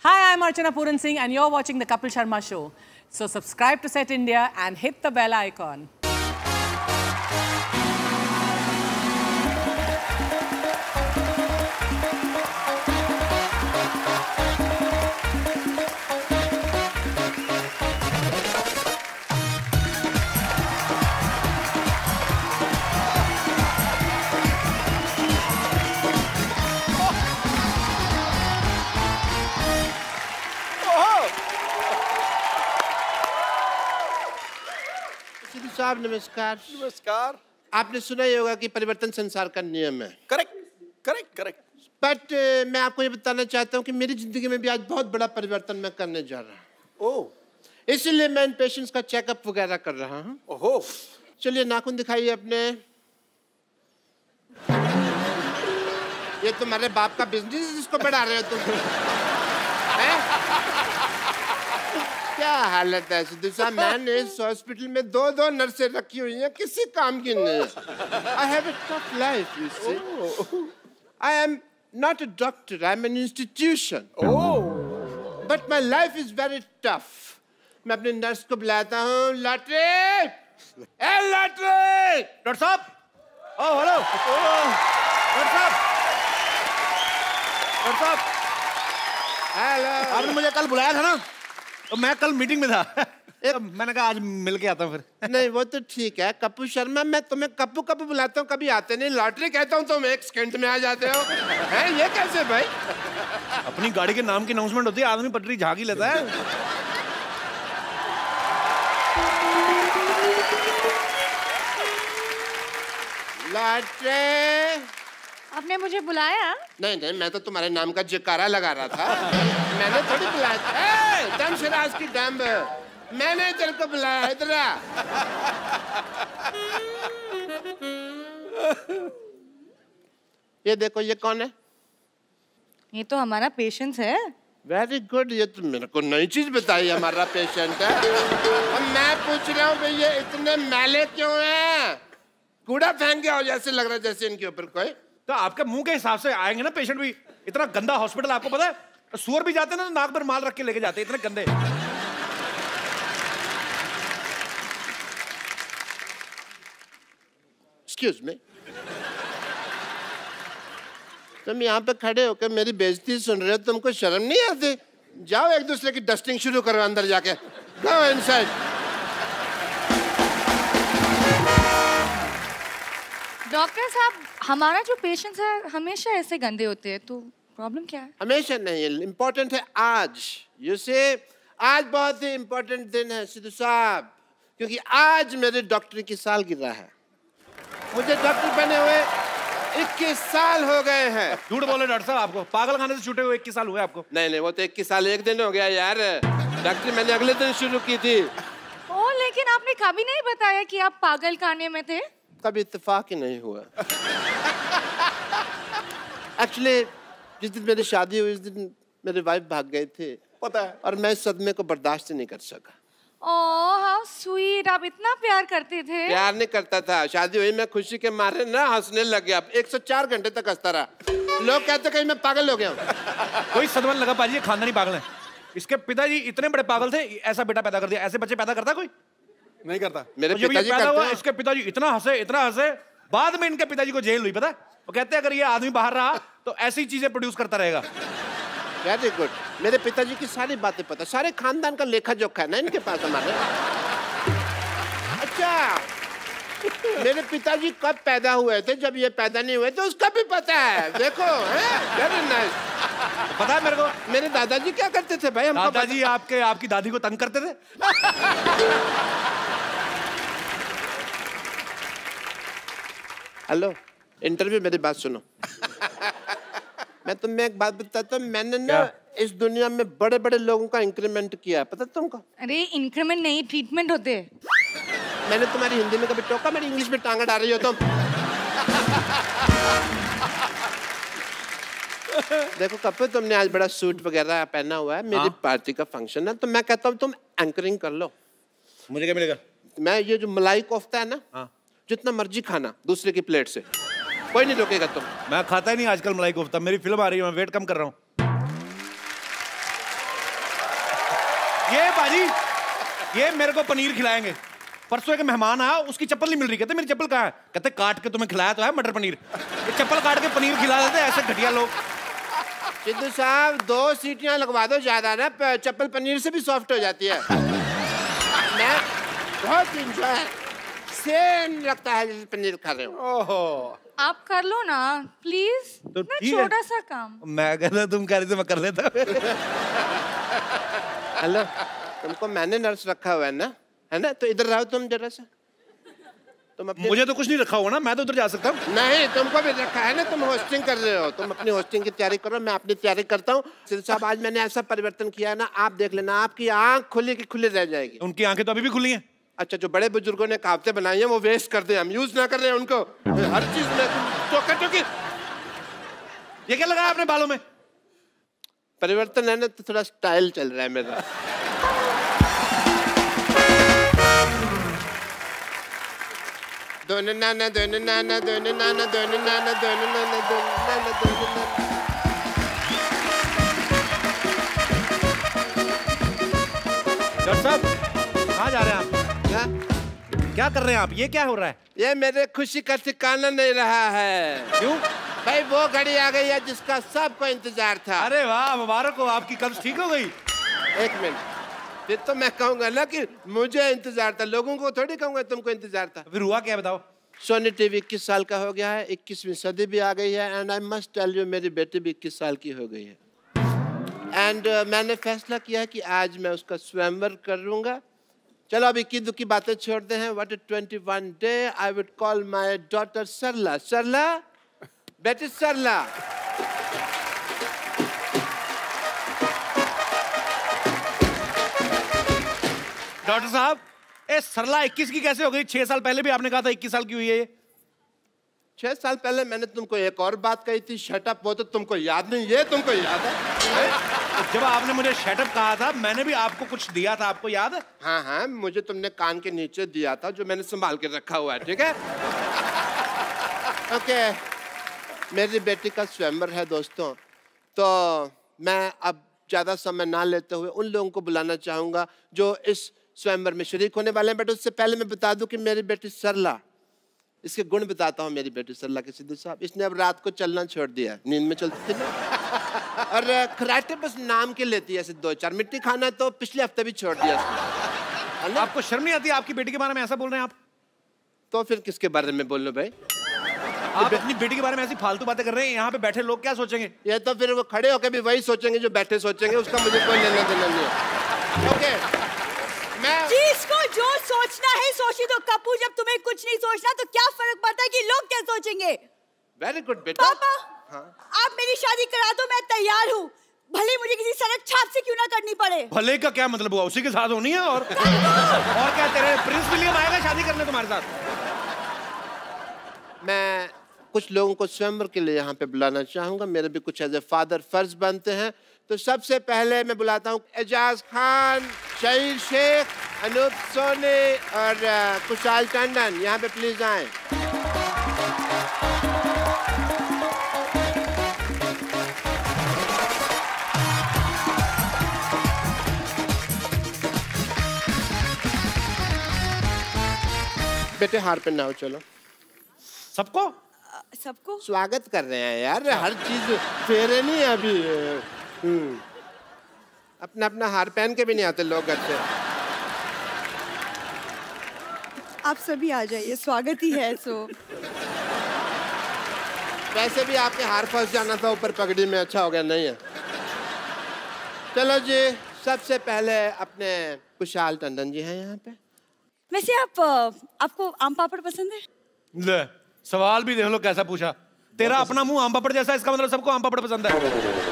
Hi, I'm Archana Puran Singh and you're watching the Kapil Sharma Show. So subscribe to Set India and hit the bell icon. साहब नमस्कार। नमस्कार। आपने सुना ही होगा कि परिवर्तन संसार का नियम है। करेक्ट। बट मैं आपको ये बताना चाहता हूँ कि मेरी जिंदगी में भी आज बहुत बड़ा परिवर्तन मैं करने जा रहा हूँ। ओह। इसीलिए मैं इन पेशेंट्स का चेकअप वगैरह कर रहा हूँ। ओहो। चलिए नाखून दिखाइए अपने। ये तुम्हारे बाप का बिजनेस है जिसको बढ़ा रहे हो तुम? क्या हालत है सिद्धू साहब? मैंने इस हॉस्पिटल में दो नर्सें रखी हुई हैं, किसी काम की नहीं। I have a tough life, you see. I am not a doctor, I am an institution. Oh. But my life is very tough. मैं अपने नर्स को बुलाता हूँ। लॉटरी, ए लॉटरी। डॉक्टर साहब। Oh hello. डॉक्टर साहब। हेलो। आपने मुझे कल बुलाया था ना, तो मैं कल मीटिंग में था। मैंने कहा आज मिल के आता हूँ फिर। नहीं वो तो ठीक है कप्पू शर्मा, मैं तुम्हें कप्पू बुलाता हूँ, कभी आते नहीं। लॉटरी कहता हूँ तुम 1 सेकंड में आ जाते हो। हैं ये कैसे भाई? अपनी गाड़ी के नाम की अनाउंसमेंट होती है, आदमी पटरी झाँक ही लेता है। लॉटरी। आपने मुझे बुलाया? नहीं मैं तो तुम्हारे नाम का जयकारा लगा रहा था। मैंने थोड़ी बुलाया था। दम शराज की डम्ब, मैंने तेरे को बुलाया। इधर आ। ये देखो, ये कौन है? ये तो हमारा पेशेंट है। Very good. ये तो मेरे को नई चीज बताई, हमारा पेशेंट है। अब मैं पूछ रहा हूँ भाई ये इतने मैले क्यों हैं? कूड़ा फेंक गया हो जैसे लग रहा है, जैसे इनके ऊपर कोई। तो आपके मुंह के हिसाब से आएंगे ना पेशेंट भी। इतना गंदा हॉस्पिटल आपको पता है? सुअर भी जाते हैं ना, नाक पर माल रख के लेके जाते हैं, इतने गंदे। एक्सक्यूज मी, तुम यहाँ पे खड़े होकर मेरी बेइज्जती सुन रहे हो, तुमको शर्म नहीं आती? जाओ एक दूसरे की डस्टिंग शुरू करो अंदर जाके। Go inside. डॉक्टर साहब, हमारा जो पेशेंट्स है हमेशा ऐसे गंदे होते हैं, तो प्रॉब्लम क्या है? हमेशा नहीं है, इम्पोर्टेंट है आज। यू से आज बहुत ही इम्पोर्टेंट दिन है सिद्धू साहब, क्योंकि आज मेरे डॉक्टरी की सालगिरह है। मुझे डॉक्टर बने हुए 21 साल हो गए हैं। झूठ बोले डॉक्टर साहब, आपको पागल खाने से छूटे हुए 21 साल हुए आपको। नहीं वो तो 21 साल 1 दिन हो गया यार। डॉक्टरी मैंने अगले दिन शुरू की थी। ओह, लेकिन आपने कभी नहीं बताया कि आप पागल खाने में थे। कभी इत्तेफाक ही नहीं हुआ। एक्चुअली जिस दिन मेरी शादी हुई उस दिन मेरे वाइफ भाग गए थे, पता है। और मैं इस सदमे को बर्दाश्त नहीं कर सका। ओह हाउ स्वीट, आप इतना प्यार करते थे। प्यार नहीं करता था, शादी हुई मैं खुशी के मारे ना हंसने लग गया। 104 घंटे तक हंसता रहा। लोग कहते कहीं मैं पागल हो गया हूँ। कोई सदमा लगा पाजी, खानदानी पागल है। इसके पिताजी इतने बड़े पागल थे, ऐसा बेटा पैदा कर दिया। ऐसे बच्चे पैदा करता कोई? नहीं करता। मेरे तो पिताजी पैदा करते हुआ, हैं। इसके पिताजी इतना हंसे, बाद में इनके पिताजी को जेल हुई, पता है? वो कहते हैं अगर ये आदमी बाहर रहा तो ऐसी चीजें प्रोड्यूस करता रहेगा। Very good. मेरे पिताजी की सारी बातें पता, सारे खानदान का लेखा जोखा है ना इनके पास हमारे। अच्छा, मेरे पिताजी कब पैदा हुए थे, जब ये पैदा नहीं हुए तो उसका भी पता है। देखो, वेरी नाइस। पता है मेरे को मेरे दादाजी क्या करते थे भाई? हमको दादाजी आपकी दादी को तंग करते थे। हेलो, इंटरव्यू, मेरी बात सुनो। मैं तुम्हें एक बात बताता हूँ, मैंने ना इस दुनिया में बड़े बड़े लोगों का इंक्रीमेंट किया है, पता तुमको? अरे इंक्रीमेंट नहीं, ट्रीटमेंट होते हैं। मैंने तुम्हारी हिंदी में कभी टोका? मेरी इंग्लिश में टांगा डाल रही हो तुम। देखो कपूर, तुमने आज बड़ा सूट वगैरह पहना हुआ है, मेरी पार्टी का फंक्शन है, तो मैं कहता हूँ तुम एंकरिंग कर लो। मुझे क्या मिलेगा? मैं ये जो मलाई कोफ्ता है ना, जितना मर्जी खाना दूसरे की प्लेट से, कोई नहीं रोकेगा तुम। मैं खाता ही नहीं आजकल मलाई कोफ्ता। मेरी फिल्म आ रही है, मैं वेट कम कर रहा हूँ। ये बाजी, ये मेरे को पनीर खिलाएंगे। परसों एक मेहमान आया, उसकी चप्पल नहीं मिल रही। कहते मेरी चप्पल कहाँ है? कहते काट के तुम्हें खिलाया तो है मटर पनीर। ये चप्पल काट के पनीर खिला देते ऐसे घटिया लोग। सिद्धू साहब 2 सीटियां लगवा दो ज्यादा ना, चप्पल पनीर से भी सॉफ्ट हो जाती है। मैं बहुत इंजॉय सेम लगता है जैसे पनीर खा रहे हो। ओहो, आप कर लो ना प्लीज। तो ना ठीक है। छोटा सा काम। मैं कहता तुम कह रही थी मैं कर लेता। हेलो, तुमको मैंने नर्स रखा हुआ है ना? तो इधर रहो तुम जरा सा। तुम अपने मुझे तो कुछ नहीं रखा हुआ ना, मैं तो उधर जा सकता हूँ। नहीं, तुमको भी रखा है ना, तुम होस्टिंग कर रहे हो। तुम अपनी होस्टिंग की तैयारी करो, मैं अपनी तैयारी करता हूँ। सिद्धू साहब आज मैंने ऐसा परिवर्तन किया है ना, आप देख लेना, आपकी आंख खुली की खुली रह जाएगी। उनकी आंखें तो अभी भी खुली हैं। अच्छा, जो बड़े बुजुर्गों ने कहावतें बनाई हैं वो वेस्ट कर दे, हम यूज ना कर रहे हैं उनको। हर चीज में टोकी। ये क्या लगाया आपने बालों में? परिवर्तन है ना, तो थोड़ा स्टाइल चल रहा है मेरा। दोनों नाना दोनों नाना दोनों नाना दोनों नाना दोनों नाना दोनों नाना दोनों नाना। डॉक्टर साहब कहाँ जा रहे हैं आप? क्या कर रहे हैं आप? ये क्या हो रहा है? ये मेरे खुशी का ठिकाना नहीं रहा है। क्यों? भाई वो घड़ी आ गई है जिसका सबको इंतजार था। अरे वाह, मुबारक हो, आपकी कब्ज ठीक हो गई। एक मिनट, फिर तो मैं कहूंगा ना कि मुझे इंतजार था, लोगों को थोड़ी कहूंगा तुमको इंतजार था। फिर हुआ क्या बताओ? सोनी टीवी 21 साल का हो गया है, 21वीं सदी भी आ गई है। And I must tell you, मेरी बेटी भी 21 साल की हो गई है। एंड मैंने फैसला किया है कि आज मैं उसका स्वयंवर करूंगा। चलो अब इक्की दुक्की बातें छोड़ते हैं। What 21 day I would call my daughter Sarla. Sarla, बेटी सरला। डॉक्टर साहब, ए सरला 21 की कैसे हो गई? 6 साल पहले भी आपने कहा था 21 साल की हुई है ये। 6 साल पहले मैंने तुमको एक और बात कही थी, शट अप। वो तो तुमको याद नहीं, ये तुमको याद है? जब आपने मुझे शटअप कहा था, मैंने भी आपको कुछ दिया था, आपको याद है? हाँ हाँ, मुझे तुमने कान के नीचे दिया था, जो मैंने संभाल के रखा हुआ है। ठीक है। ओके, मेरी बेटी का स्वयंवर है दोस्तों, तो मैं अब ज्यादा समय ना लेते हुए उन लोगों को बुलाना चाहूंगा जो इस स्वयंवर में शरीक होने वाले हैं। बट उससे पहले मैं बता दूं कि मेरी बेटी सरला, इसके गुण बताता हूँ मेरी बेटी सरला के। सिद्धू साहब, इसने अब रात को चलना छोड़ दिया, नींद में चलती थी ना। और खराटे बस नाम के लेती है, ऐसे 2-4 मिट्टी खाना तो पिछले हफ्ते भी छोड़ दिया उसने। आपको शर्म नहीं आती? आपकी बेटी के बारे में ऐसा बोल रहे हैं आप? तो फिर किसके बारे में बोल लो भाई? आप अपनी बेटी के बारे में ऐसी फालतू बातें कर रहे हैं, यहाँ पे बैठे लोग क्या सोचेंगे? ये तो फिर वो खड़े होकर भी वही सोचेंगे जो बैठे सोचेंगे, उसका मुझे कोई लेना देना नहीं है। ओके, मैं जिसको जो सोचना है सोची तो कपूर, जब तुम्हें कुछ नहीं सोचना तो क्या फर्क पड़ता है कि लोग क्या सोचेंगे? वेरी गुड बेटा। पापा, आप मेरी शादी करा दो, मैं तैयार हूँ, भले मुझे किसी सड़क छाप से क्यों ना करनी पड़े। भले का क्या मतलब हुआ? उसी के साथ होनी है। और क्या, तेरे प्रिंस विलियम आएगा शादी करने तुम्हारे साथ? मैं कुछ लोगों को स्वयंवर के लिए यहाँ पे बुलाना चाहूंगा, मेरे भी कुछ एज ए फादर फर्ज बनते हैं। तो सबसे पहले मैं बुलाता हूँ एजाज खान, शहीर शेख, अनूप सोनी और कुशाल टंडन। यहाँ पे प्लीज आए। बेटे हार पहनाओ, चलो। सबको सबको स्वागत कर रहे हैं यार, हर चीज फेरे नहीं है अभी। अपना अपना हार पहन के भी नहीं आते लोग घर से। आप सभी आ जाइए, स्वागत ही है। सो वैसे भी आपके हार फंस जाना था ऊपर पगड़ी में, अच्छा हो गया नहीं है। चलो जी, सबसे पहले अपने कुशाल टंडन जी हैं यहाँ पे। वैसे आपको आम पापड़ पसंद है? ले, सवाल भी देख लो कैसा पूछा। तेरा अपना मुंह आम पापड़ जैसा, इसका मतलब सबको आम पापड़ पसंद है।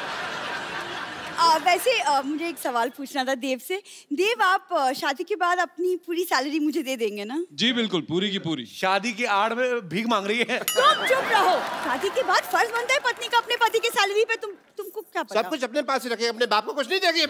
वैसे मुझे एक सवाल पूछना था देव से। देव, आप शादी के बाद अपनी पूरी सैलरी मुझे दे देंगे ना? जी बिल्कुल, पूरी की पूरी। शादी की आड़ में भीख मांग रही है। तुम चुप रहो। शादी के बाद फर्ज बनता है पत्नी का अपने पति की सैलरी पे। तुमको क्या पता? सब कुछ अपने पास ही रखे, अपने बाप को कुछ नहीं देगी।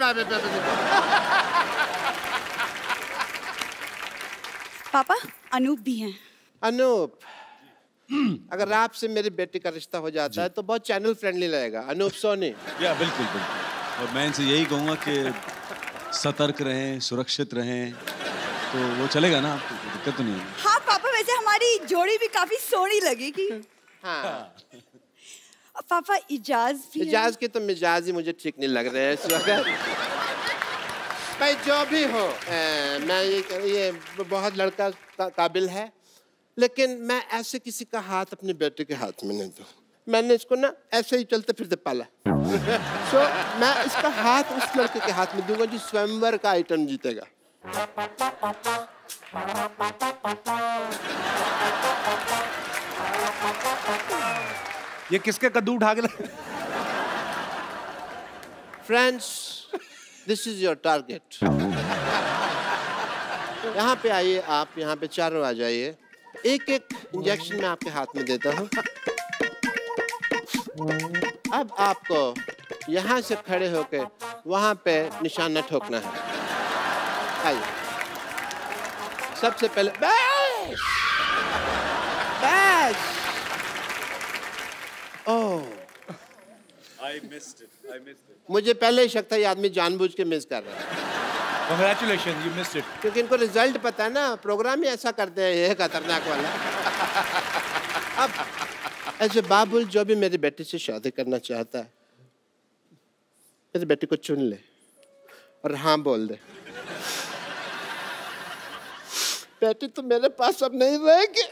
पापा, अनूप भी हैं। अनूप, अगर आपसे मेरी बेटी का रिश्ता हो जाता है तो बहुत चैनल फ्रेंडली रहेगा। अनूप सोनी। या बिल्कुल बिल्कुल। और मैं इनसे यही कहूँगा कि सतर्क रहें, सुरक्षित रहें, तो वो चलेगा ना, आपको दिक्कत तो नहीं है। हाँ पापा, वैसे हमारी जोड़ी भी काफी सोहनी लगेगी। हाँ। पापा इजाज भी इजाज के तो मिजाज ही मुझे ठीक नहीं लग रहे हैं इस वक्त। भाई जो भी हो, मैं ये बहुत लड़का काबिल है, लेकिन मैं ऐसे किसी का हाथ अपने बेटे के हाथ में नहीं दूँ। मैंने इसको ना ऐसे ही चलते फिरते पाला। So, मैं इसका हाथ उस लड़के के हाथ में दूंगा जो स्वयंवर का आइटम जीतेगा। ये किसके कद्दू उठा के friends, this is your target. यहाँ पे आइए, आप यहाँ पे चारों आ जाइए। एक एक इंजेक्शन मैं आपके हाथ में देता हूँ। अब आपको यहाँ से खड़े होकर वहाँ पे निशाना ठोकना है। आइए, सबसे पहले bash, bash. Oh, I missed it. मुझे पहले ही शक था ये आदमी जानबूझ के मिस कर रहा है। Congratulations, you missed it. क्योंकि इनको रिजल्ट पता है ना, प्रोग्राम ही ऐसा करते हैं, ये खतरनाक वाला। अब ऐसे बाबुल जो भी मेरी बेटी से शादी करना चाहता है, मेरी बेटी को चुन ले और हाँ बोल दे। बेटी तो मेरे पास अब नहीं रहेगी।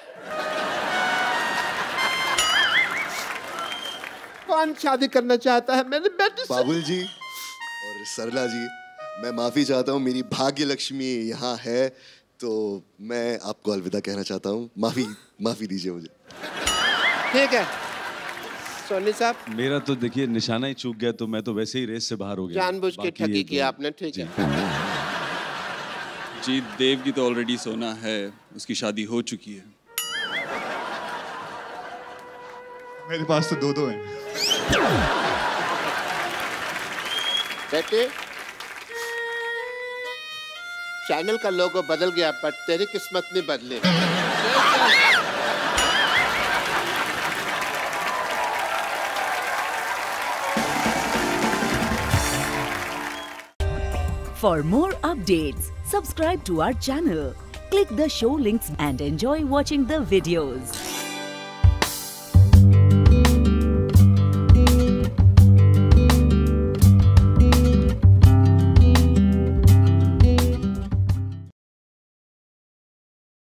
कौन शादी करना चाहता है मेरी बेटी से? बाबुल जी और सरला जी, मैं माफी चाहता हूँ, मेरी भाग्य लक्ष्मी यहाँ है, तो मैं आपको अलविदा कहना चाहता हूँ। माफी दीजिए मुझे। ठीक है सोनी साहब, मेरा तो देखिए निशाना ही चूक गया, तो मैं तो वैसे ही रेस से बाहर हो गया। जानबूझ के बाकी ठगी ये किया आपने। ठीक है जी, देव की तो ऑलरेडी सोना है, उसकी शादी हो चुकी है। मेरे पास तो दो हैं। बेटे, चैनल का लोगो बदल गया पर तेरी किस्मत नहीं बदली। For more updates, subscribe to our channel, click the show links and enjoy watching the videos.